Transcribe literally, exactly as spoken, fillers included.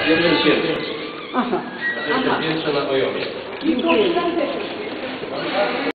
Jeden piętro. Aha. Na pierwszym piętrze na Ojowie. Dziękuję.